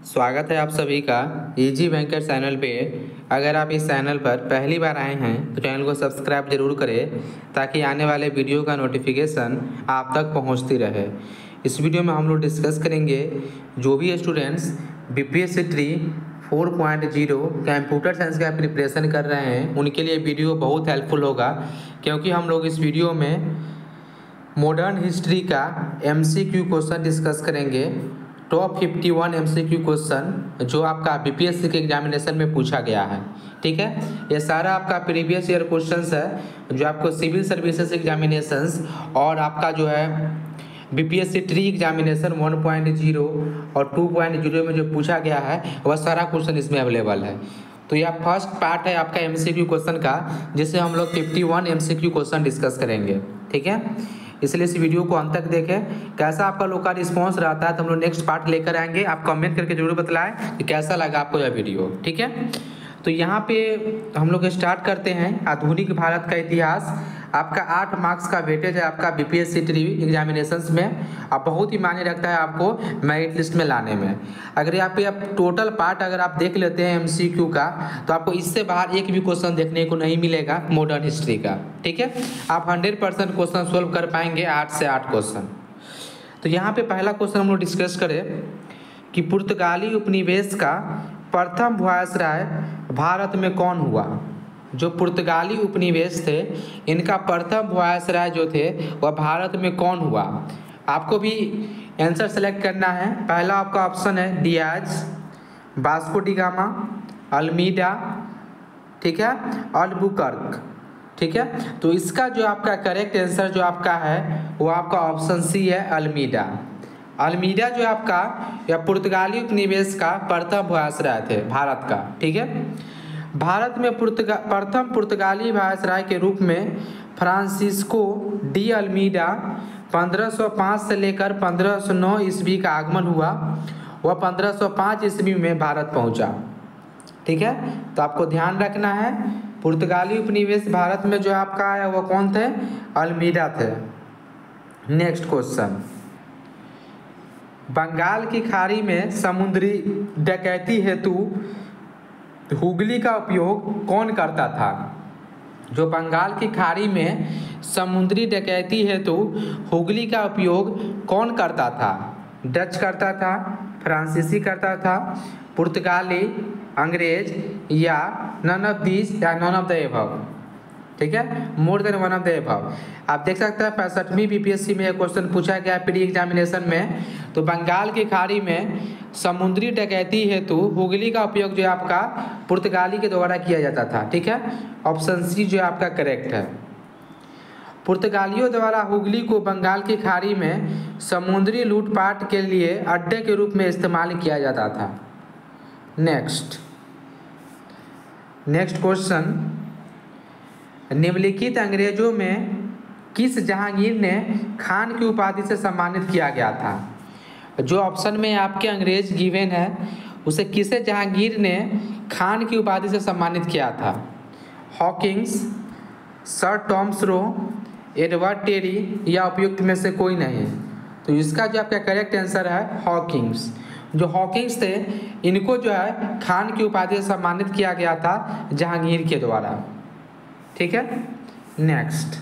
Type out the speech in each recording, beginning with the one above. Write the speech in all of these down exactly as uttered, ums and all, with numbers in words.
स्वागत है आप सभी का इजी बैंकर चैनल पे। अगर आप इस चैनल पर पहली बार आए हैं तो चैनल को सब्सक्राइब जरूर करें ताकि आने वाले वीडियो का नोटिफिकेशन आप तक पहुंचती रहे। इस वीडियो में हम लोग डिस्कस करेंगे जो भी students B P S C TRE four point zero computer science का प्रिपरेशन कर रहे हैं उनके लिए वीडियो बहुत हेल्पफुल होगा, क्योंकि हम लोग इस वीडियो में मॉडर्न हिस्ट्री का M C Q question discuss करेंगे। Top fifty one M C Q question जो आपका बी पी एस सी के एग्जामिनेशन में पूछा गया है। ठीक है, ये सारा आपका प्रीवियस ईयर क्वेश्चंस है जो आपको सिविल सर्विसेज एग्जामिनेशंस और आपका जो है B P S C TRE examination one point zero और टू पॉइंट ज़ीरो में जो पूछा गया है वह सारा क्वेश्चन इसमें अवेलेबल है। तो यह फर्स्ट पार्ट है आपका एम सी क्यू क्वेश्चन का, जिससे हम लोग fifty one M C Q question discuss करेंगे। ठीक है, इसलिए इस वीडियो को अंत तक देखें। कैसा आपका लोग का रिस्पॉन्स रहता है तो हम लोग नेक्स्ट पार्ट लेकर आएंगे। आप कमेंट करके जरूर बताएं कि कैसा लगा आपको यह वीडियो। ठीक है, तो यहाँ पे हम लोग स्टार्ट करते हैं। आधुनिक भारत का इतिहास आपका आठ मार्क्स का वेटेज है आपका B P S C TRE examinations में। अब बहुत ही मायने रखता है आपको मेरिट लिस्ट में लाने में। अगर यहाँ पे आप टोटल पार्ट अगर आप देख लेते हैं एम सी क्यू का तो आपको इससे बाहर एक भी क्वेश्चन देखने को नहीं मिलेगा मॉडर्न हिस्ट्री का। ठीक है, आप हंड्रेड परसेंट क्वेश्चन सोल्व कर पाएंगे, आठ से आठ क्वेश्चन। तो यहाँ पे पहला क्वेश्चन हम लोग डिस्कस करें कि पुर्तगाली उपनिवेश का प्रथम वायसराय भारत में कौन हुआ। जो पुर्तगाली उपनिवेश थे इनका प्रथम वायसराय जो थे वह भारत में कौन हुआ। आपको भी आंसर सेलेक्ट करना है। पहला आपका ऑप्शन है Dias, Vasco da Gama, Almeida, ठीक है, अल्बुकर्क। ठीक है, तो इसका जो आपका करेक्ट आंसर जो आपका है वो आपका ऑप्शन सी है, अल्मीडा। अल्मीडा जो आपका या पुर्तगाली उपनिवेश का प्रथम वायसराय थे भारत का। ठीक है, भारत में पुर्तगा प्रथम पुर्तगाली वायसराय के रूप में फ्रांसिस्को डी अल्मीडा पंद्रह सौ पाँच से लेकर पंद्रह सौ नौ ईस्वी का आगमन हुआ। वह पंद्रह सौ पाँच ईस्वी में भारत पहुंचा। ठीक है, तो आपको ध्यान रखना है पुर्तगाली उपनिवेश भारत में जो आपका आया वह कौन थे, अल्मीडा थे। नेक्स्ट क्वेश्चन, बंगाल की खाड़ी में समुद्री डकैती हेतु हुगली का उपयोग कौन करता था। जो बंगाल की खाड़ी में समुद्री डकैती हेतु हुगली का उपयोग कौन करता था। डच करता था, फ्रांसीसी करता था, पुर्तगाली, अंग्रेज या नन ऑफ दिस या नन ऑफ द एबव। ठीक है, more than one of the above. आप देख सकते हैं पैंसठवीं बी पी एस सी में यह क्वेश्चन पूछा गया प्री एग्जामिनेशन में। तो बंगाल की खाड़ी में समुद्री डकैती हेतु हुगली का उपयोग जो है आपका पुर्तगाली के द्वारा किया जाता था। ठीक है, ऑप्शन सी जो है आपका करेक्ट है। पुर्तगालियों द्वारा हुगली को बंगाल की खाड़ी में समुद्री लूटपाट के लिए अड्डे के रूप में इस्तेमाल किया जाता था। नेक्स्ट नेक्स्ट क्वेश्चन, निम्नलिखित अंग्रेजों में किस जहांगीर ने खान की उपाधि से सम्मानित किया गया था। जो ऑप्शन में आपके अंग्रेज गिवन है उसे किसे जहांगीर ने खान की उपाधि से सम्मानित किया था। Hawkins, sir Thomas Roe, Edward Terry या उपयुक्त में से कोई नहीं। तो इसका जो आपका करेक्ट आंसर है हॉकिंस। जो हॉकिंस थे इनको जो है खान की उपाधि से सम्मानित किया गया था जहांगीर के द्वारा। ठीक है, नेक्स्ट,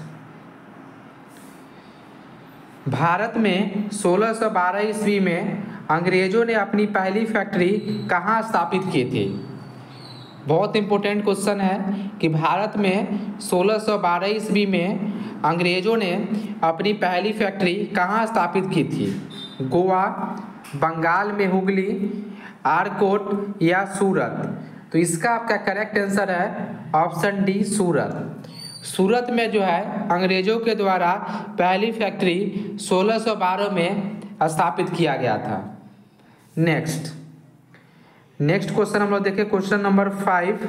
भारत में सोलह सौ बारह ईस्वी में अंग्रेजों ने अपनी पहली फैक्ट्री कहाँ स्थापित की थी। बहुत इंपॉर्टेंट क्वेश्चन है कि भारत में सोलह सौ बारह ईस्वी में अंग्रेजों ने अपनी पहली फैक्ट्री कहाँ स्थापित की थी। गोवा, बंगाल में हुगली, आरकोट या सूरत। तो इसका आपका करेक्ट आंसर है ऑप्शन डी, सूरत। सूरत में जो है अंग्रेजों के द्वारा पहली फैक्ट्री सोलह सौ बारह में स्थापित किया गया था। नेक्स्ट नेक्स्ट क्वेश्चन हम लोग देखें, क्वेश्चन नंबर फाइव,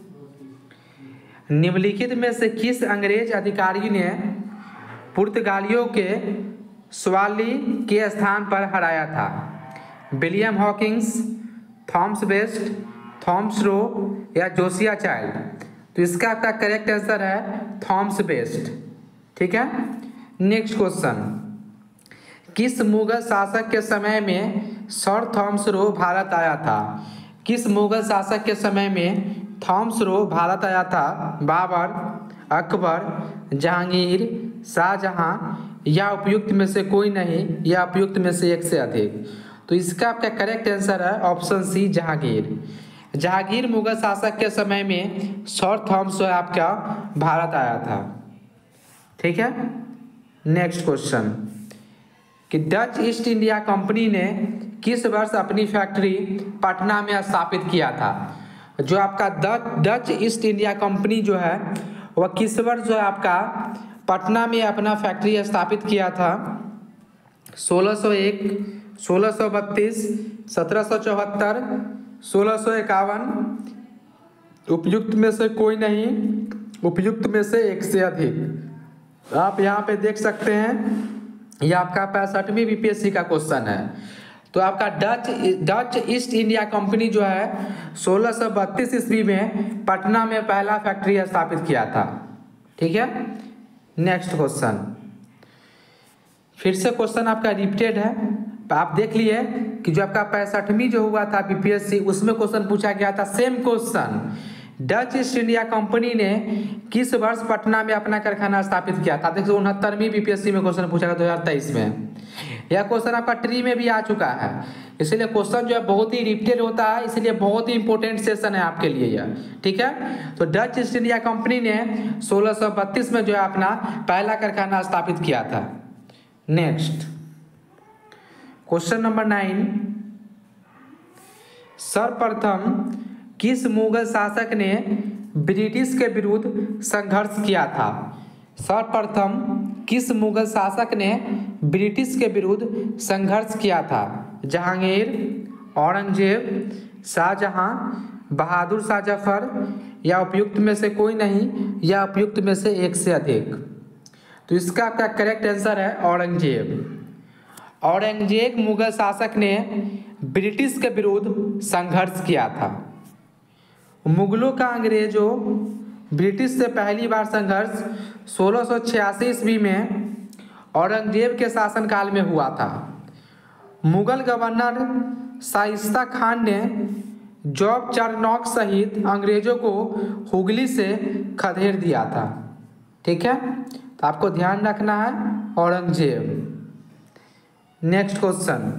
निम्नलिखित में से किस अंग्रेज अधिकारी ने पुर्तगालियों के स्वाली के स्थान पर हराया था। William Hawkins, Thomas Best, Thomas Roe या जोसिया चाइल्ड। तो इसका आपका करेक्ट आंसर है थॉमस बेस्ट। ठीक है, नेक्स्ट क्वेश्चन, किस मुगल शासक के समय में सर थॉमस रो भारत आया था? किस मुगल शासक के समय में थॉमस रो भारत आया था? बाबर, अकबर, जहांगीर, शाहजहां या उपयुक्त में से कोई नहीं या उपयुक्त में से एक से अधिक? तो इसका आपका करेक्ट आंसर है ऑप्शन सी, जहांगीर। जहांगीर मुगल शासक के समय में सर थॉमस रो आपका भारत आया था। ठीक है, नेक्स्ट क्वेश्चन कि डच ईस्ट इंडिया कंपनी ने किस वर्ष अपनी फैक्ट्री पटना में स्थापित किया था? जो आपका डच ईस्ट इंडिया कंपनी जो है वह किस वर्ष जो है आपका पटना में अपना फैक्ट्री स्थापित किया था? सोलह सौ एक, सोलह सौ बत्तीस, सत्रह सौ चौहत्तर, सोलह सौ इक्यावन, उपयुक्त में से कोई नहीं, उपयुक्त में से एक से अधिक। आप यहाँ पे देख सकते हैं, यह आपका पैंसठवीं बीपीएससी का क्वेश्चन है। तो आपका Dutch Dutch East India company जो है सोलह सौ बत्तीस ईस्वी में पटना में पहला फैक्ट्री स्थापित किया था। ठीक है, नेक्स्ट क्वेश्चन, फिर से क्वेश्चन आपका रिपीटेड है। आप देख लिए कि जो आपका पैंसठवीं जो हुआ था बीपीएससी उसमें क्वेश्चन पूछा गया था same question, Dutch East India company ने किस वर्ष पटना में अपना कारखाना स्थापित किया था? देखिए उनहत्तरवीं बीपीएससी में क्वेश्चन पूछा गया दो हजार तेईस में। यह क्वेश्चन आपका ट्री में भी आ चुका है, इसलिए क्वेश्चन जो है बहुत ही रिपीटेड होता है, इसलिए बहुत ही इंपॉर्टेंट सेशन है आपके लिए यह। ठीक है, तो डच ईस्ट इंडिया कंपनी ने सोलह सौ बत्तीस में जो है अपना पहला कारखाना स्थापित किया था। नेक्स्ट क्वेश्चन नंबर नाइन, सर्वप्रथम किस मुगल शासक ने ब्रिटिश के विरुद्ध संघर्ष किया था? सर्वप्रथम किस मुगल शासक ने ब्रिटिश के विरुद्ध संघर्ष किया था? जहांगीर, औरंगजेब, शाहजहां, बहादुर शाह जफर या उपयुक्त में से कोई नहीं या उपयुक्त में से एक से अधिक? तो इसका आपका करेक्ट आंसर है औरंगजेब। औरंगजेब मुगल शासक ने ब्रिटिश के विरुद्ध संघर्ष किया था। मुगलों का अंग्रेजों ब्रिटिश से पहली बार संघर्ष सोलह सौ छियासी ईस्वी में औरंगजेब के शासनकाल में हुआ था। मुगल गवर्नर शाइस्ता खान ने जॉब चारनॉक सहित अंग्रेजों को हुगली से खदेड़ दिया था। ठीक है, तो आपको ध्यान रखना है औरंगजेब। नेक्स्ट क्वेश्चन,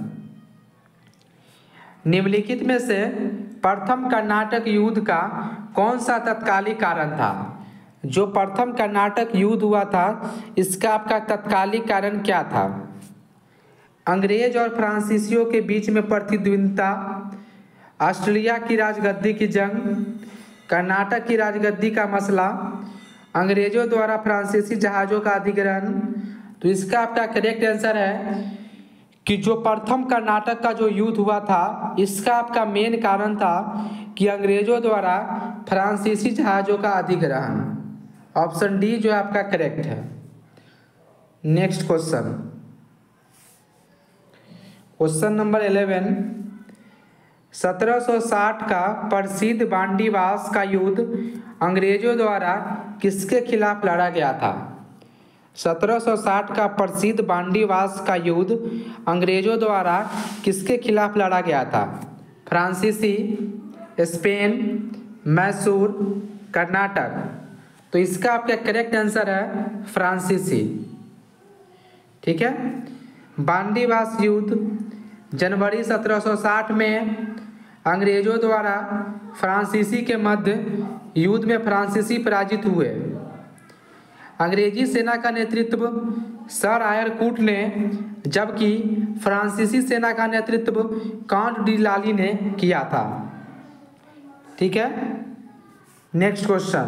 निम्नलिखित में से प्रथम कर्नाटक युद्ध का कौन सा तत्कालिक कारण था? जो प्रथम कर्नाटक युद्ध हुआ था इसका आपका तत्कालिक कारण क्या था? अंग्रेज और फ्रांसीसियों के बीच में प्रतिद्वंद्विता, ऑस्ट्रेलिया की राजगद्दी की जंग, कर्नाटक की राजगद्दी का मसला, अंग्रेजों द्वारा फ्रांसीसी जहाज़ों का अधिग्रहण। तो इसका आपका करेक्ट आंसर है कि जो प्रथम कर्नाटक का जो युद्ध हुआ था इसका आपका मेन कारण था कि अंग्रेजों द्वारा फ्रांसीसी जहाज़ों का अधिग्रहण। ऑप्शन डी जो है आपका करेक्ट है। Next question, question number eleven, सत्रह सौ साठ का प्रसिद्ध बांडीवास का युद्ध अंग्रेजों द्वारा किसके खिलाफ लड़ा गया था? सत्रह सौ साठ का प्रसिद्ध बांडीवास का युद्ध अंग्रेजों द्वारा किसके खिलाफ लड़ा गया था? फ्रांसीसी, स्पेन, मैसूर, कर्नाटक। तो इसका आपका करेक्ट आंसर है फ्रांसीसी। ठीक है, बांडीवास युद्ध जनवरी सत्रह सौ साठ में अंग्रेजों द्वारा फ्रांसीसी के मध्य युद्ध में फ्रांसीसी पराजित हुए। अंग्रेजी सेना का नेतृत्व सर आयरकूट ने, जबकि फ्रांसीसी सेना का नेतृत्व कांट डी लाली ने किया था। ठीक है, नेक्स्ट क्वेश्चन,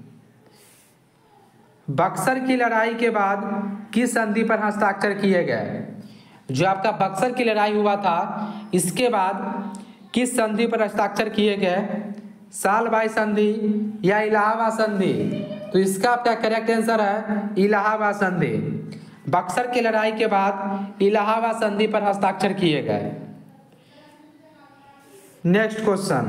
बक्सर की लड़ाई के बाद किस संधि पर हस्ताक्षर किए गए? जो आपका बक्सर की लड़ाई हुआ था इसके बाद किस संधि पर हस्ताक्षर किए गए? सालबाई संधि या इलाहाबाद संधि? तो इसका आपका करेक्ट आंसर है इलाहाबाद संधि। बक्सर की लड़ाई के बाद इलाहाबाद संधि पर हस्ताक्षर किए गए। नेक्स्ट क्वेश्चन,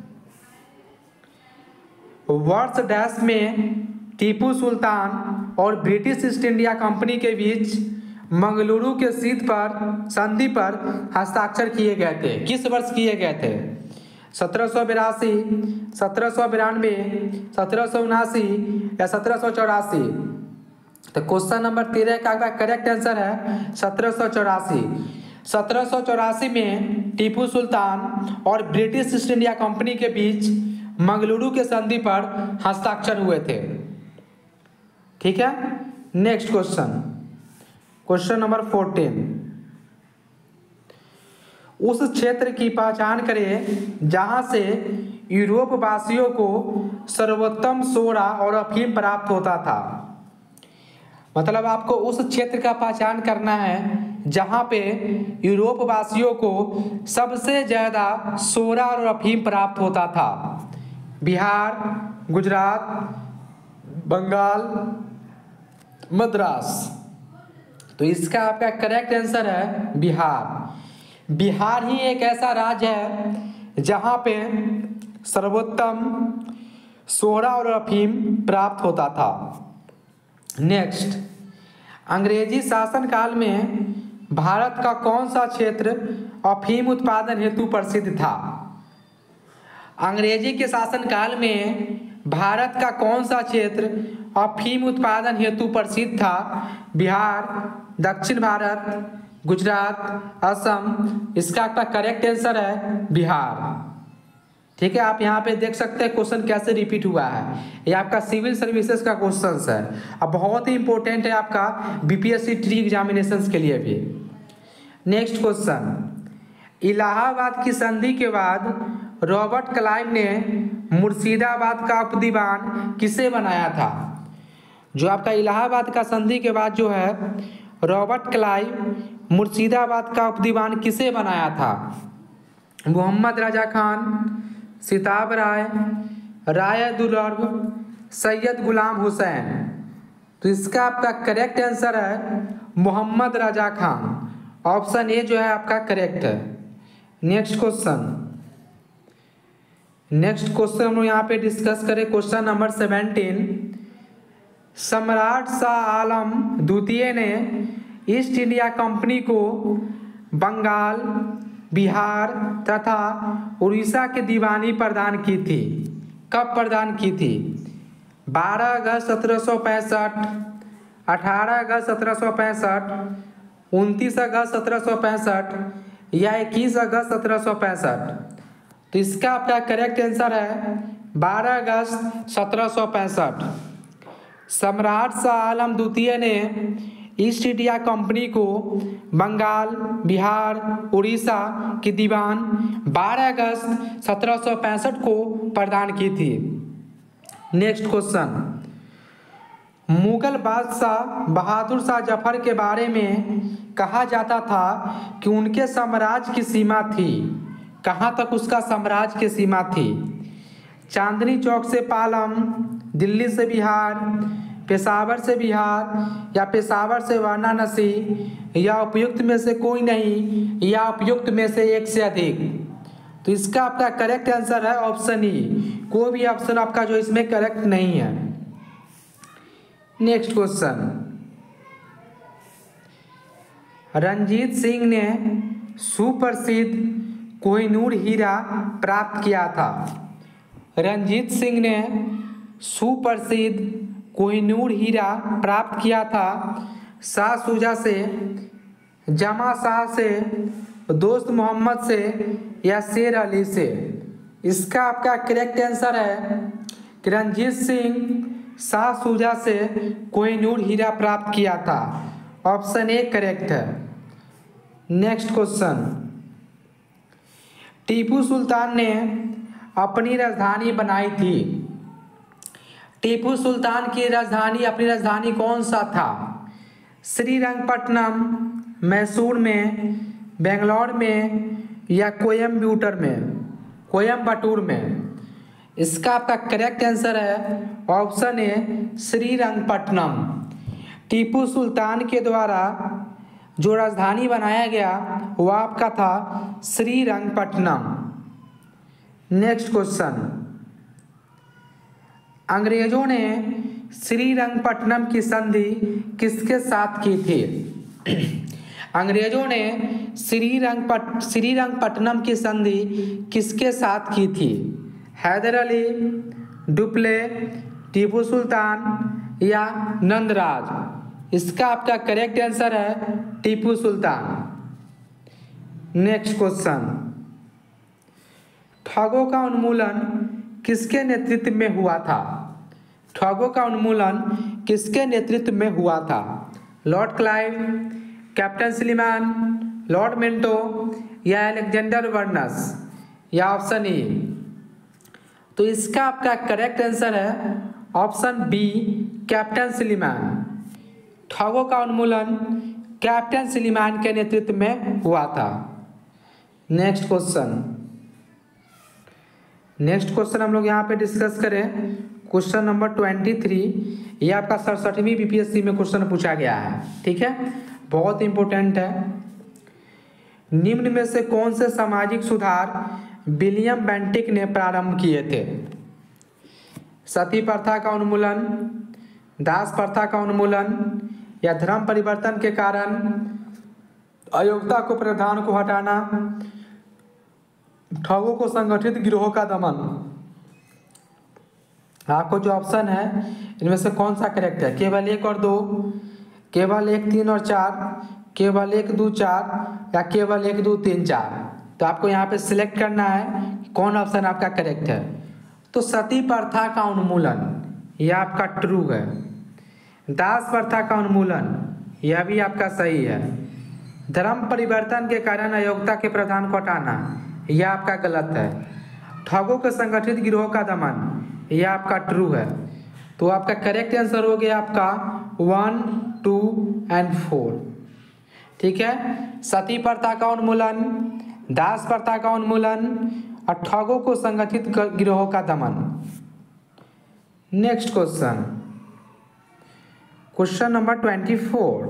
वर्ष डैश में टीपू सुल्तान और ब्रिटिश ईस्ट इंडिया कंपनी के बीच मंगलुरु के सीट पर संधि पर हस्ताक्षर किए गए थे? किस वर्ष किए गए थे? सत्रह सौ बिरासी, सत्रह सौ बिरानवे, सत्रह सौ उनासी या सत्रह सौ चौरासी? तो क्वेश्चन नंबर तेरह का करेक्ट आंसर है सत्रह सौ चौरासी। सत्रह सौ चौरासी में टीपू सुल्तान और ब्रिटिश ईस्ट इंडिया कंपनी के बीच मंगलुरु के संधि पर हस्ताक्षर हुए थे। ठीक है, next question, question number fourteen. उस क्षेत्र की पहचान करें जहां से यूरोप वासियों को सर्वोत्तम सोडा और अफीम प्राप्त होता था। मतलब आपको उस क्षेत्र का पहचान करना है जहां पे यूरोप वासियों को सबसे ज्यादा सोडा और अफीम प्राप्त होता था। बिहार, गुजरात, बंगाल, मद्रास। तो इसका आपका करेक्ट आंसर है बिहार। बिहार ही एक ऐसा राज्य है जहां पे सर्वोत्तम सोडा और अफीम प्राप्त होता था। नेक्स्ट, अंग्रेजी शासन काल में भारत का कौन सा क्षेत्र अफीम उत्पादन हेतु प्रसिद्ध था? अंग्रेजी के शासन काल में भारत का कौन सा क्षेत्र अफीम उत्पादन हेतु प्रसिद्ध था? बिहार, दक्षिण भारत, गुजरात, असम। इसका आपका करेक्ट आंसर है बिहार। ठीक है, आप यहाँ पे देख सकते हैं क्वेश्चन कैसे रिपीट हुआ है। ये आपका सिविल सर्विसेज का क्वेश्चन है, अब बहुत ही इंपॉर्टेंट है आपका बीपीएससी ट्री एग्जामिनेशन के लिए भी। नेक्स्ट क्वेश्चन, इलाहाबाद की संधि के बाद रॉबर्ट क्लाइव ने मुर्शिदाबाद का उपदीवान किसे बनाया था? जो आपका इलाहाबाद का संधि के बाद जो है रॉबर्ट क्लाइव मुर्शिदाबाद का उपदीवान किसे बनाया था? मोहम्मद रजा खान, सिताब राय, राय दुर्लभ, सैयद गुलाम हुसैन। तो इसका आपका करेक्ट आंसर है मोहम्मद रजा खान। ऑप्शन ए जो है आपका करेक्ट है। नेक्स्ट क्वेश्चन, नेक्स्ट क्वेश्चन हम लोग यहाँ पे डिस्कस करें क्वेश्चन नंबर सेवेंटीन। सम्राट शाह आलम द्वितीय ने ईस्ट इंडिया कंपनी को बंगाल, बिहार तथा उड़ीसा की दीवानी प्रदान की थी। कब प्रदान की थी? बारह अगस्त सत्रह सौ पैंसठ, अठारह अगस्त सत्रह सौ पैंसठ, उनतीस अगस्त सत्रह सौ पैंसठ या इक्कीस अगस्त सत्रह सौ पैंसठ? तो इसका आपका करेक्ट आंसर है बारह अगस्त सत्रह सौ पैंसठ। सम्राट शाह आलम द्वितीय ने ईस्ट इंडिया कंपनी को बंगाल, बिहार, उड़ीसा की दीवान बारह अगस्त सत्रह सौ पैंसठ को प्रदान की थी। नेक्स्ट क्वेश्चन, मुगल बादशाह बहादुर शाह जफर के बारे में कहा जाता था कि उनके साम्राज्य की सीमा थी। कहाँ तक उसका साम्राज्य की सीमा थी? चांदनी चौक से पालम, दिल्ली से बिहार, पेशावर से बिहार या पेशावर से वाराणसी या उपयुक्त में से कोई नहीं या उपयुक्त में से एक से अधिक? तो इसका आपका करेक्ट आंसर है ऑप्शन ई। कोई भी ऑप्शन आपका जो इसमें करेक्ट नहीं है। नेक्स्ट क्वेश्चन, रंजीत सिंह ने सुप्रसिद्ध कोहिनूर हीरा प्राप्त किया था। रंजीत सिंह ने सुप्रसिद्ध कोहिनूर हीरा प्राप्त किया था शाह शुजा से, जमा शाह से, दोस्त मोहम्मद से या शेर अली से? इसका आपका करेक्ट आंसर है कि रंजीत सिंह शाह शुजा से कोहिनूर हीरा प्राप्त किया था। ऑप्शन ए करेक्ट है। नेक्स्ट क्वेश्चन, टीपू सुल्तान ने अपनी राजधानी बनाई थी। टीपू सुल्तान की राजधानी अपनी राजधानी कौन सा था? श्रीरंगपट्टनम, मैसूर में, बेंगलोर में या कोयम्बटूर में कोयम्बटूर में? इसका आपका करेक्ट आंसर है ऑप्शन ए श्रीरंगपट्टनम। टीपू सुल्तान के द्वारा जो राजधानी बनाया गया वह आपका था श्रीरंगपट्टनम। नेक्स्ट क्वेश्चन, अंग्रेजों ने श्रीरंगपट्टनम की संधि किसके साथ की थी? अंग्रेजों ने श्रीरंगपट श्रीरंगपट्टनम की संधि किसके साथ की थी? हैदर अली, डुप्ले, टीपू सुल्तान या नंदराज? इसका आपका करेक्ट आंसर है टीपू सुल्तान। नेक्स्ट क्वेश्चन, ठगों का उन्मूलन किसके नेतृत्व में हुआ था? ठगों का उन्मूलन किसके नेतृत्व में हुआ था? Lord Clive, captain Sleeman, lord Minto या अलेक्जेंडर वर्नस या ऑप्शन ई? तो इसका आपका करेक्ट आंसर है ऑप्शन बी, कैप्टन स्लीमान। ठगों का उन्मूलन कैप्टन स्लीमान के नेतृत्व में हुआ था। नेक्स्ट क्वेश्चन नेक्स्ट क्वेश्चन हम लोग यहाँ पे डिस्कस करें क्वेश्चन नंबर ट्वेंटी थ्री। ये आपका सड़सठवीं बीपीएससी में क्वेश्चन पूछा गया है, ठीक है, बहुत इंपॉर्टेंट है। निम्न में से कौन से सामाजिक सुधार विलियम बेंटिक ने प्रारंभ किए थे? सती प्रथा का उन्मूलन, दास प्रथा का उन्मूलन या धर्म परिवर्तन के कारण अयोग्यता को प्रावधान को हटाना, ठगों को संगठित गिरोह का दमन? आपको जो ऑप्शन है इनमें से कौन सा करेक्ट है? केवल एक और दो, केवल एक तीन और चार, केवल एक दो चार या केवल एक दो तीन चार? तो आपको यहाँ पे सिलेक्ट करना है कौन ऑप्शन आपका करेक्ट है। तो सती प्रथा का उन्मूलन यह आपका ट्रू है। दास प्रथा का उन्मूलन यह भी आपका सही है। धर्म परिवर्तन के कारण अयोग्यता के प्रावधान को हटाना यह आपका गलत है। ठगों के संगठित गिरोह का दमन यह आपका ट्रू है। तो आपका करेक्ट आंसर हो गया आपका वन, टू एंड फोर, ठीक है। सती प्रथा का उन्मूलन, दास प्रथा का उन्मूलन और ठगों को संगठित गिरोह का दमन। Next question question number twenty four.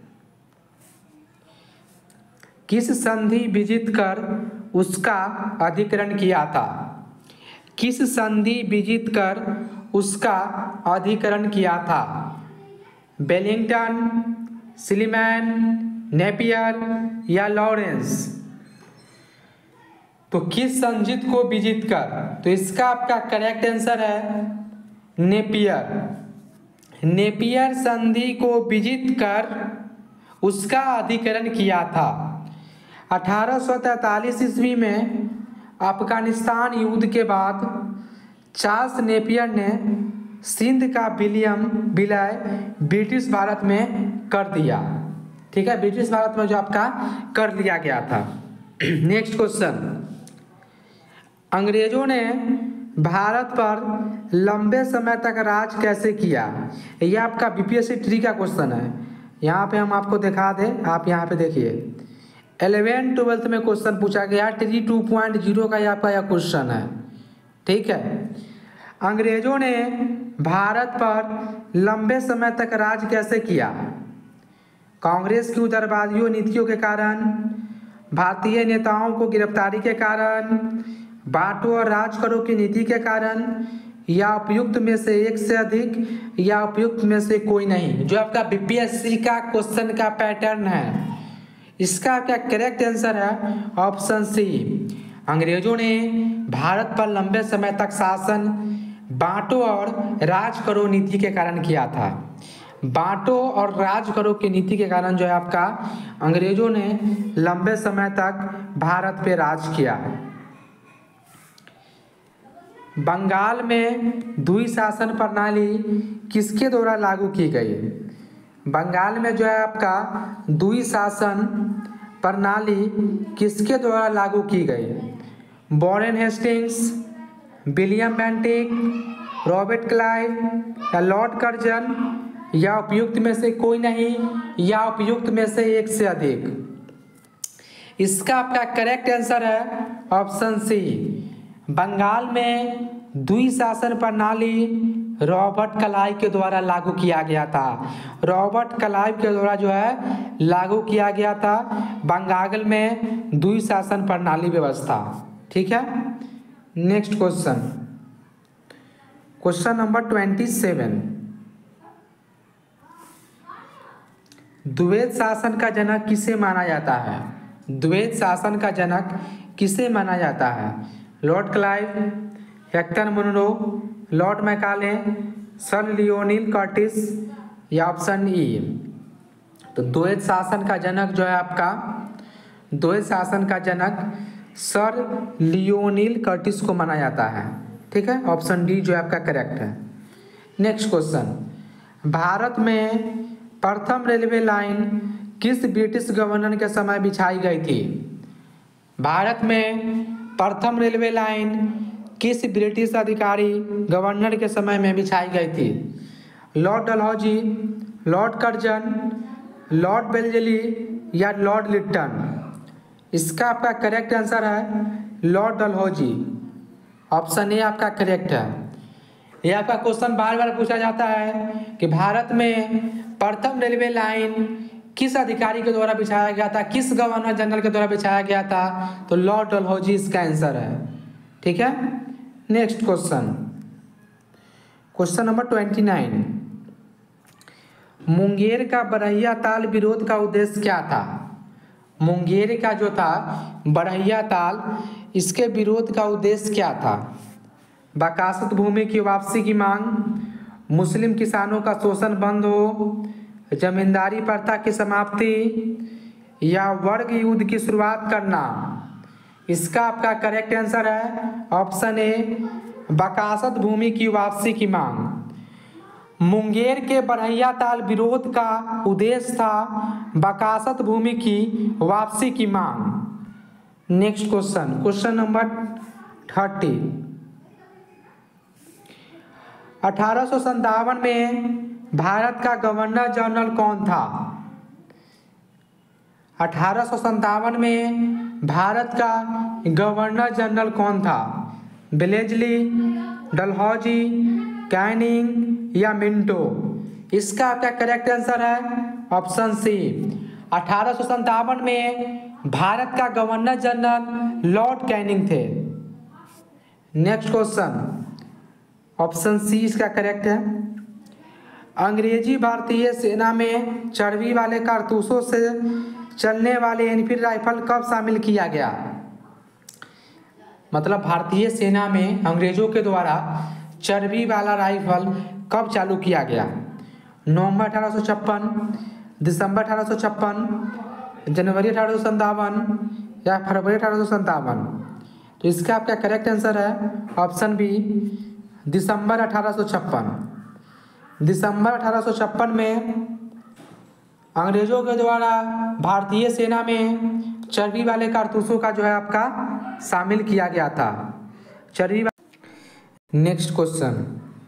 किस संधि विजित कर उसका अधिकरण किया था? किस संधि विजित कर उसका अधिकरण किया था? वेलिंगटन, स्लीमैन, नेपियर या लॉरेंस? तो किस संधि को विजित कर, तो इसका आपका करेक्ट आंसर है नेपियर। नेपियर संधि को विजित कर उसका अधिकरण किया था। अठारह सौ तैंतालीस ईस्वी में अफगानिस्तान युद्ध के बाद चार्ल्स नेपियर ने सिंध का विलियम विलय ब्रिटिश भारत में कर दिया, ठीक है, ब्रिटिश भारत में जो आपका कर दिया गया था। नेक्स्ट क्वेश्चन, अंग्रेजों ने भारत पर लंबे समय तक राज कैसे किया? यह आपका बीपीएससी ट्री का क्वेश्चन है। यहाँ पे हम आपको दिखा दें, आप यहाँ पे देखिए इलेवेंथ ट्वेल्थ में क्वेश्चन पूछा गया, ट्री टू पॉइंट जीरो का आपका यह क्वेश्चन है, ठीक है। अंग्रेजों ने भारत पर लंबे समय तक राज कैसे किया? कांग्रेस की उदारवादियों नीतियों के कारण, भारतीय नेताओं को गिरफ्तारी के कारण, बांटो और राज करो की नीति के कारण, या उपयुक्त में से एक से अधिक, या उपयुक्त में से कोई नहीं? जो आपका बीपीएससी का क्वेश्चन का पैटर्न है, इसका क्या करेक्ट आंसर है ऑप्शन सी। अंग्रेजों ने भारत पर लंबे समय तक शासन बांटो और राज करो नीति के कारण किया था। बांटो और राज करो की नीति के कारण जो है आपका अंग्रेजों ने लंबे समय तक भारत पे राज किया। बंगाल में द्वि शासन प्रणाली किसके द्वारा लागू की गई? बंगाल में जो है आपका द्वि शासन प्रणाली किसके द्वारा लागू की गई? Warren Hastings, William Bentinck, Robert Clive या लॉर्ड कर्जन, या उपयुक्त में से कोई नहीं, या उपयुक्त में से एक से अधिक? इसका आपका करेक्ट आंसर है ऑप्शन सी। बंगाल में द्वि शासन प्रणाली रॉबर्ट क्लाइव के द्वारा लागू किया गया था। रॉबर्ट क्लाइव के द्वारा जो है लागू किया गया था बंगाल में द्वि शासन प्रणाली व्यवस्था, ठीक है। Next question question number twenty seven. द्वैत शासन का जनक किसे माना जाता है? द्वैत शासन का जनक किसे माना जाता है? Lord Clive, Hector Munro, lord Macaulay, sir Lionel Curtis या ऑप्शन ई। तो द्वैत शासन का जनक जो है आपका, द्वैत शासन का जनक सर लियोनिल कर्टिस को माना जाता है। ठीक है, ऑप्शन डी जो है आपका करेक्ट है। नेक्स्ट क्वेश्चन, भारत में प्रथम रेलवे लाइन किस ब्रिटिश गवर्नर के समय बिछाई गई थी? भारत में प्रथम रेलवे लाइन किस ब्रिटिश अधिकारी गवर्नर के समय में बिछाई गई थी? Lord Dalhousie, lord Curzon, lord Wellesley या लॉर्ड लिट्टन? इसका आपका करेक्ट आंसर है लॉर्ड डलहौजी। ऑप्शन ए आपका करेक्ट है। यह आपका क्वेश्चन बार बार पूछा जाता है कि भारत में प्रथम रेलवे लाइन किस अधिकारी के द्वारा बिछाया गया था, किस गवर्नर जनरल के द्वारा बिछाया गया था? तो लॉर्ड डलहौजी इसका आंसर है। ठीक है, next question, question number twenty nine, Munger का बरहिया ताल विरोध का उद्देश्य क्या था? मुंगेर का जो था बरहिया ताल, इसके विरोध का उद्देश्य क्या था? बकासत भूमि की वापसी की मांग, मुस्लिम किसानों का शोषण बंद हो, जमींदारी प्रथा की समाप्ति या वर्ग युद्ध की शुरुआत करना? इसका आपका करेक्ट आंसर है ऑप्शन ए, बकासत भूमि की वापसी की मांग। मुंगेर के बरहिया ताल विरोध का उद्देश्य था बकासत भूमि की वापसी की मांग। Next question, question number thirty, अठारह सौ संतावन में भारत का गवर्नर जनरल कौन था? अठारह सौ संतावन में भारत का गवर्नर जनरल कौन था? बेलेजली, डलहौजी, कैनिंग या मिंटो? इसका आपका करेक्ट आंसर है ऑप्शन सी, अठारह सौ संतावन में भारत का गवर्नर जनरल लॉर्ड कैनिंग थे। नेक्स्ट क्वेश्चन, ऑप्शन सी इसका करेक्ट है। अंग्रेजी भारतीय सेना में चर्बी वाले कारतूसों से चलने वाले एनफील्ड राइफल कब शामिल किया गया? मतलब भारतीय सेना में अंग्रेजों के द्वारा चर्बी वाला राइफल कब चालू किया गया? नवंबर अठारह सौ छप्पन, दिसंबर अठारह सौ छप्पन, जनवरी अठारह सौ संतावन या फरवरी अठारह सौ संतावन? तो इसका आपका करेक्ट आंसर है ऑप्शन बी, दिसंबर अठारह सौ छप्पन। दिसंबर अठारह सौ छप्पन में अंग्रेजों के द्वारा भारतीय सेना में चर्बी वाले कारतूसों का जो है आपका शामिल किया गया था, चर्बी। नेक्स्ट क्वेश्चन,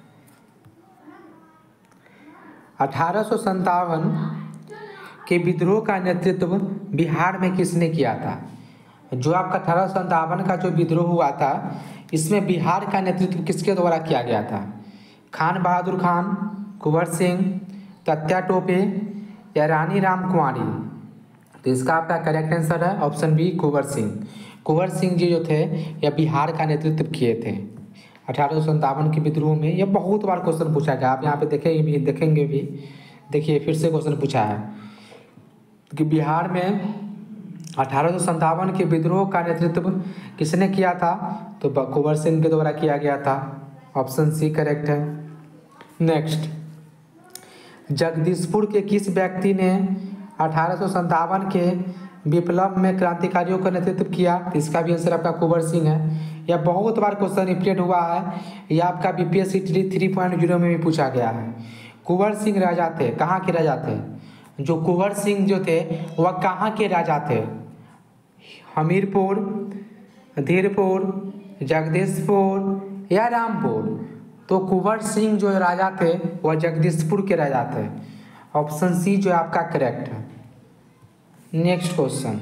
अठारह सौ संतावन के विद्रोह का नेतृत्व बिहार में किसने किया था? जो आपका अठारह सौ संतावन का जो विद्रोह हुआ था, इसमें बिहार का नेतृत्व किसके द्वारा किया गया था? खान बहादुर खान, कुंवर सिंह, तात्या टोपे या रानी राम कुंवारी? तो इसका आपका करेक्ट आंसर है ऑप्शन बी, कुंवर सिंह। कुंवर सिंह जी जो थे यह बिहार का नेतृत्व किए थे अठारह सौ संतावन के विद्रोह में। यह बहुत बार क्वेश्चन पूछा गया, आप यहाँ पे देखेंगे भी देखेंगे भी देखिए फिर से क्वेश्चन पूछा है कि बिहार में अठारह सौ संतावन के विद्रोह का नेतृत्व किसने किया था? तो कुंवर सिंह के द्वारा किया गया था। ऑप्शन सी करेक्ट है। नेक्स्ट, जगदीशपुर के किस व्यक्ति ने अठारह सौ संतावन के विप्लव में क्रांतिकारियों का नेतृत्व किया? इसका भी आंसर आपका कुंवर सिंह है। यह बहुत बार क्वेश्चन रिपीट हुआ है, यह आपका बीपीएससी थ्री पॉइंट जीरो में भी पूछा गया है। कुंवर सिंह राजा थे, कहाँ के राजा थे? जो कुंवर सिंह जो थे वह कहाँ के राजा थे? हमीरपुर, धीरपुर, जगदीशपुर या रामपुर? तो कुंवर सिंह जो राजा थे वह जगदीशपुर के राजा थे। ऑप्शन सी जो आपका करेक्ट है। नेक्स्ट क्वेश्चन,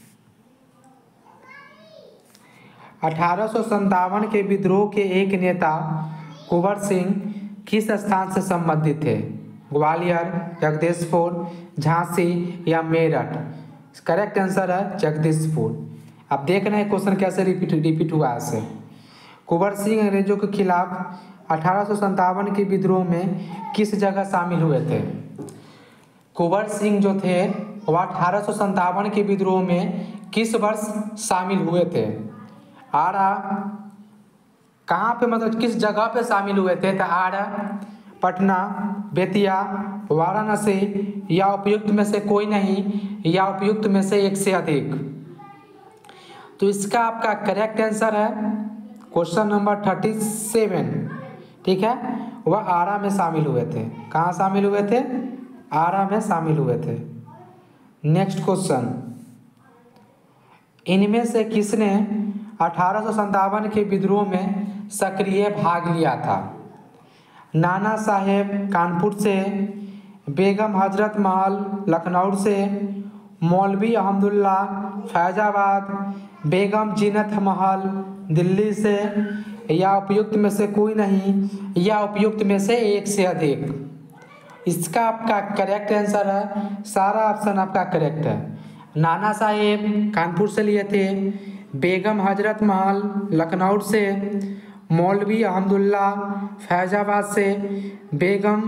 अठारह सौ संतावन के विद्रोह के एक नेता कुंवर सिंह किस स्थान से संबंधित थे? ग्वालियर, जगदीशपुर, झांसी या मेरठ? करेक्ट आंसर है जगदीशपुर। आप देख रहे हैं क्वेश्चन कैसे रिपीट रिपीट हुआ है। कुंवर सिंह अंग्रेजों के खिलाफ अठारह सौ संतावन के विद्रोह में किस जगह शामिल हुए थे? कुंवर सिंह जो थे वह अठारह सौ संतावन के विद्रोह में किस वर्ष शामिल हुए थे? आरा कहाँ पे, मतलब किस जगह पे शामिल हुए थे? तो आरा, पटना, बेतिया, वाराणसी या उपयुक्त में से कोई नहीं या उपयुक्त में से एक से अधिक। तो इसका आपका करेक्ट आंसर है क्वेश्चन नंबर थर्टी सेवन। ठीक है, वह आरा में शामिल हुए थे। कहाँ शामिल हुए थे? आरा में शामिल हुए थे। नेक्स्ट क्वेश्चन, इनमें से किसने अठारह सौ संतावन के विद्रोह में सक्रिय भाग लिया था? नाना साहेब कानपुर से, बेगम हजरत महल लखनऊ से, मौलवी अहमदुल्ला फैजाबाद, बेगम जीनत महल दिल्ली से या उपयुक्त में से कोई नहीं या उपयुक्त में से एक से अधिक। इसका आपका करेक्ट आंसर है, सारा ऑप्शन आपका करेक्ट है। नाना साहेब कानपुर से लिए थे, बेगम हजरत महल लखनऊ से, मौलवी अहमदुल्ला फैजाबाद से, बेगम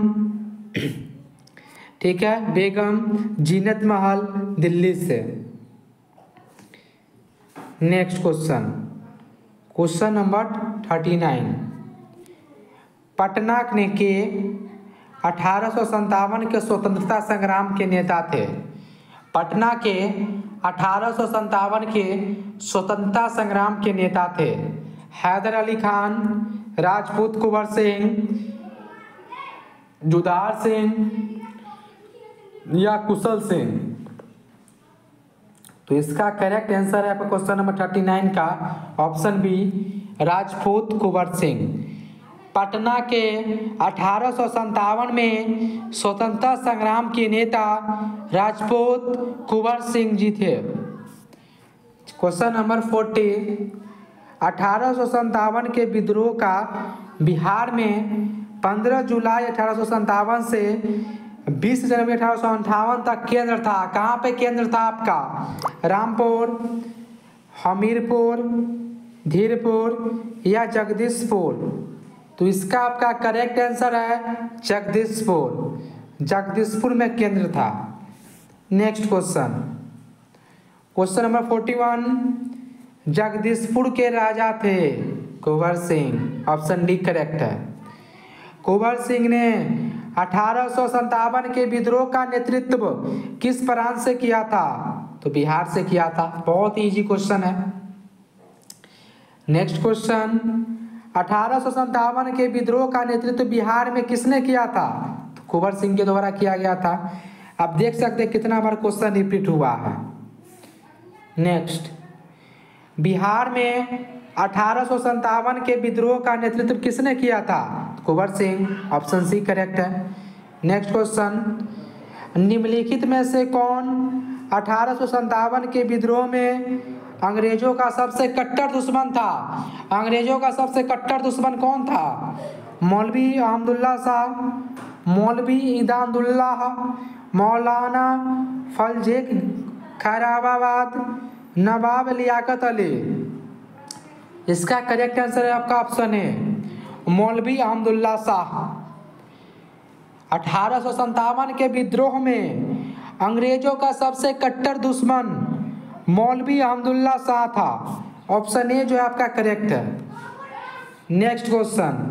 ठीक है बेगम जीनत महल दिल्ली से। Next question, question number thirty nine, Patna ने के अठारह सौ संतावन के स्वतंत्रता संग्राम के नेता थे। पटना के अठारह सौ संतावन के स्वतंत्रता संग्राम के नेता थे हैदर अली खान, राजपूत कुंवर सिंह, जुदार सिंह या कुशल सिंह। तो इसका करेक्ट आंसर है क्वेश्चन नंबर थर्टी नाइन का ऑप्शन बी, राजपूत कुंवर सिंह। पटना के अठारह सौ संतावन में स्वतंत्रता संग्राम के नेता राजपूत कुंवर सिंह जी थे। क्वेश्चन नंबर फोर्टी, अठारह सौ संतावन के विद्रोह का बिहार में पंद्रह जुलाई अठारह सौ संतावन से बीस जनवरी अठारह सौ अंठावन तक केंद्र था। कहाँ पे केंद्र था आपका? रामपुर, हमीरपुर, धीरपुर या जगदीशपुर। तो इसका आपका करेक्ट आंसर है जगदीशपुर। जगदीशपुर में केंद्र था। Next question, question number forty one, Jagdishpur के राजा थे Kunwar Singh. Option D correct है। कुंवर सिंह ने अठारह सौ संतावन के विद्रोह का नेतृत्व किस प्रांत से किया था? तो बिहार से किया था। बहुत इजी क्वेश्चन है। नेक्स्ट क्वेश्चन, अठारह सौ संतावन के विद्रोह का नेतृत्व बिहार में किसने किया था? तो कुंवर सिंह के द्वारा किया गया था। आप देख सकते हैं कितना बार क्वेश्चन रिपीट हुआ है। नेक्स्ट, बिहार में अठारह सौ संतावन के विद्रोह का नेतृत्व किसने किया था? Kunwar Singh. Option C correct है। नेक्स्ट क्वेश्चन, निम्नलिखित में से कौन अठारह सौ संतावन के विद्रोह में अंग्रेजों का सबसे कट्टर दुश्मन था? अंग्रेजों का सबसे कट्टर दुश्मन कौन था? मौलवी अहमदुल्ला शाह, मौलवी इदादुल्लाह, मौलाना फलजेक खैराबाद, नवाब लियाकत अली। इसका करेक्ट आंसर है आपका ऑप्शन है मौलवी अहमदुल्ला शाह। अठारह सौ संतावन के विद्रोह में अंग्रेजों का सबसे कट्टर दुश्मन मौलवी अहमदुल्ला शाह था। ऑप्शन ए जो है आपका करेक्ट है। नेक्स्ट क्वेश्चन,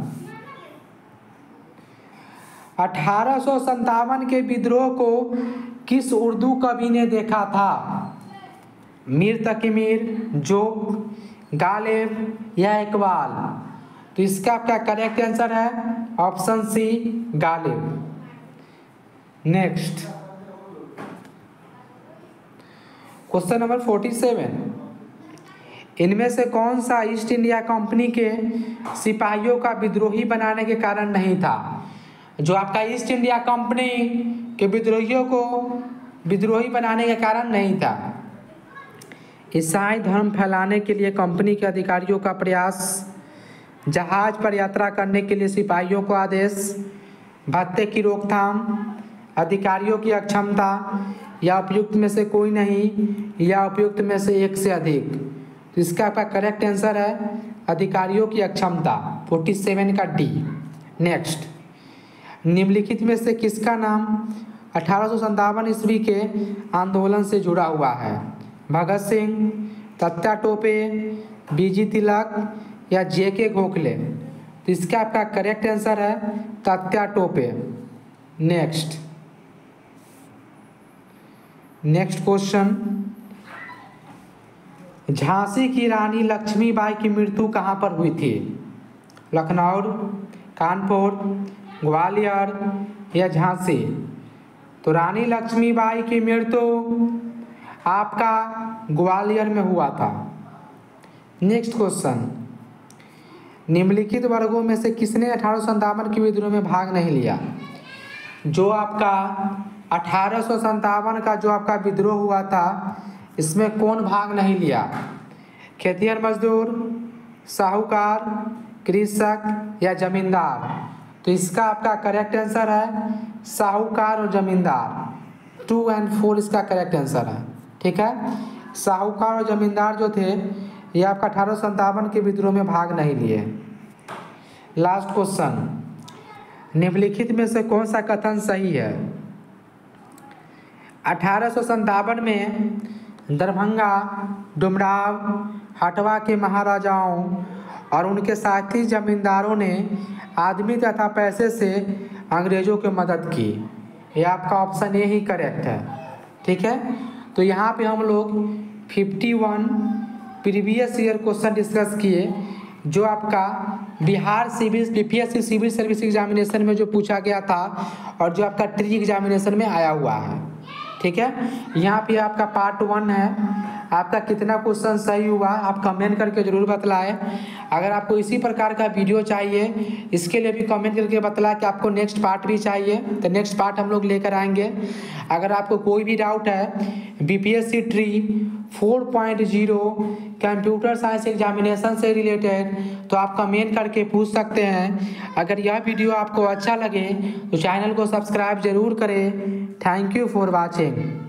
अठारह सौ संतावन के विद्रोह को किस उर्दू कवि ने देखा था? मीर तकी मीर, जोग, गालिब या इकबाल। तो इसका आपका करेक्ट आंसर है option C Ghalib. Next question number forty seven, इनमें से कौन सा ईस्ट इंडिया कंपनी के सिपाहियों का विद्रोही बनाने के कारण नहीं था? जो आपका ईस्ट इंडिया कंपनी के विद्रोहियों को विद्रोही बनाने के कारण नहीं था। ईसाई धर्म फैलाने के लिए कंपनी के अधिकारियों का प्रयास, जहाज पर यात्रा करने के लिए सिपाहियों को आदेश, भत्ते की रोकथाम, अधिकारियों की अक्षमता या उपयुक्त में से कोई नहीं या उपयुक्त में से एक से अधिक। तो इसका आपका करेक्ट आंसर है अधिकारियों की अक्षमता, सैंतालीस का डी। नेक्स्ट, निम्नलिखित में से किसका नाम अठारह सौ संतावन ईस्वी के आंदोलन से जुड़ा हुआ है? भगत सिंह, तात्या टोपे, बीजी तिलक या जे के गोखले? तो इसका आपका करेक्ट आंसर है Tatya Tope. Next next question, Jhansi की रानी लक्ष्मीबाई की मृत्यु कहाँ पर हुई थी? लखनऊ, कानपुर, ग्वालियर या झांसी? तो रानी लक्ष्मीबाई की मृत्यु आपका ग्वालियर में हुआ था। नेक्स्ट क्वेश्चन, निम्नलिखित वर्गों में से किसने अठारह सौ संतावन के विद्रोह में भाग नहीं लिया? जो आपका अठारह सौ संतावन का जो आपका विद्रोह हुआ था, इसमें कौन भाग नहीं लिया? खेतिहर मजदूर, साहूकार, कृषक या जमींदार? तो इसका आपका करेक्ट आंसर है साहूकार और जमींदार। टू एंड फोर इसका करेक्ट आंसर है। ठीक है, साहूकार और जमींदार जो थे ये आपका अठारह सौ संतावन के विद्रोह में भाग नहीं लिए। लास्ट क्वेश्चन, निम्नलिखित में से कौन सा कथन सही है? अठारह सौ संतावन में दरभंगा, डुमराव, हटवा के महाराजाओं और उनके साथी जमींदारों ने आदमी तथा पैसे से अंग्रेजों की मदद की। ये आपका ऑप्शन ए ही करेक्ट है। ठीक है, तो यहाँ पे हम लोग इक्यावन प्रीवियस ईयर क्वेश्चन डिस्कस किए जो आपका Bihar civil BPSC civil service examination में जो पूछा गया था और जो आपका ट्री एग्जामिनेशन में आया हुआ है। ठीक है, यहाँ पे आपका पार्ट वन है। आपका कितना क्वेश्चन सही हुआ आप कमेंट करके जरूर बतलाएं। अगर आपको इसी प्रकार का वीडियो चाहिए, इसके लिए भी कमेंट करके बतलाएं कि आपको नेक्स्ट पार्ट भी चाहिए, तो नेक्स्ट पार्ट हम लोग लेकर आएंगे। अगर आपको कोई भी डाउट है BPSC TRE four point zero computer science examination से रिलेटेड, तो आप कमेंट करके पूछ सकते हैं। अगर यह वीडियो आपको अच्छा लगे तो चैनल को सब्सक्राइब जरूर करें। Thank you for watching.